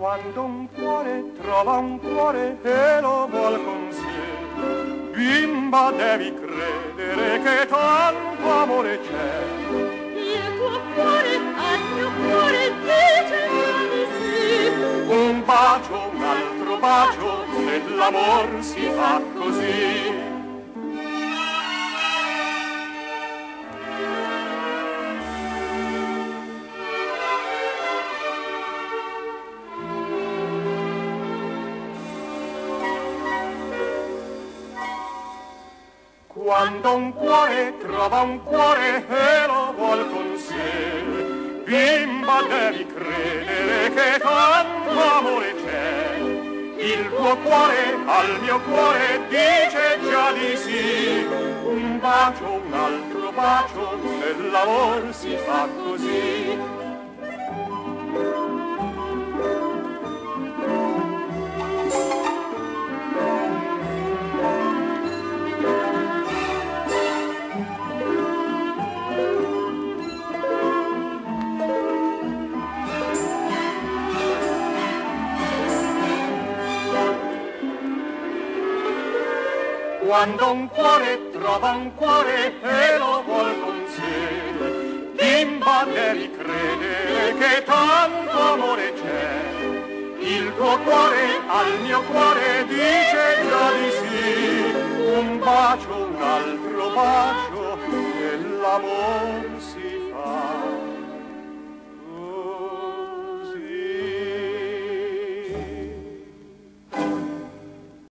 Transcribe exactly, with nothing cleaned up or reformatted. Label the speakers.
Speaker 1: Quando un cuore trova un cuore e lo vuol con sé, bimba devi credere che tanto amore c'è.
Speaker 2: Il tuo cuore al mio cuore dice di sì.
Speaker 1: Un bacio, un altro bacio, nell'amor si fa così. Quando un cuore trova un cuore e lo vuol con sé, bimba devi credere che tanto amore c'è. Il tuo cuore al mio cuore dice già di sì. Un bacio, un altro bacio, nell'amor si fa così. Quando un cuore trova un cuore e lo vuol con sé, bimba devi credere che tanto amore c'è. Il tuo cuore al mio cuore dice già di sì. Un bacio, un altro bacio, nell'amore